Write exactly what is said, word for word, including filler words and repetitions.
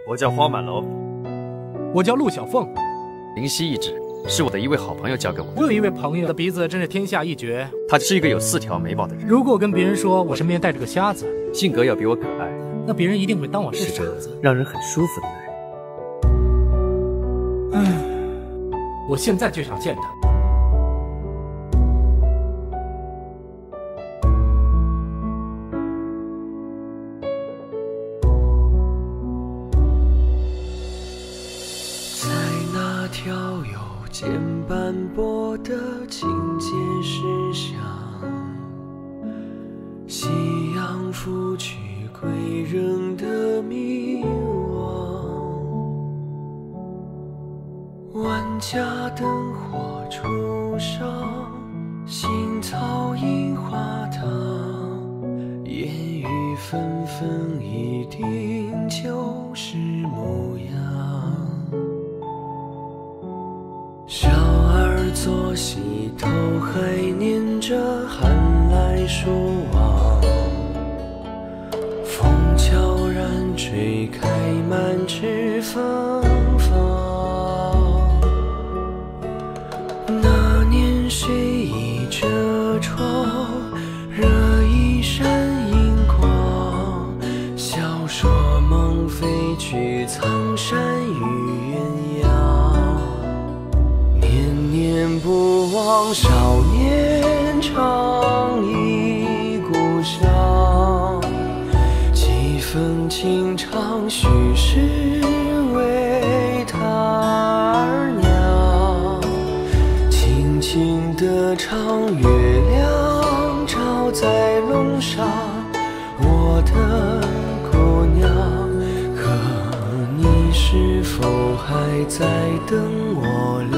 我叫花满楼， 我叫陆小凤。 灵犀一指是我的一位好朋友教给我的。 我有一位朋友的鼻子真是天下一绝， 他是一个有四条眉毛的人。 如果我跟别人说我身边带着个瞎子， 性格要比我可爱， 那别人一定会当我是傻子， 让人很舒服的男人。唉，我现在就想见他。 条有肩斑驳的清涧石上，夕阳拂去归人的迷惘，万家灯火初上，新草映花堂，烟雨纷纷，一定就是模样。 小儿左膝头，还念着寒来暑往。风悄然吹开满枝芬芳。那年谁倚着窗，惹一扇银光。笑说梦飞去，苍山与鸳鸯。 念不忘少年长忆故乡，几分情长须是为他儿娘。轻轻地唱，月亮照在龙上，我的姑娘，可你是否还在等我？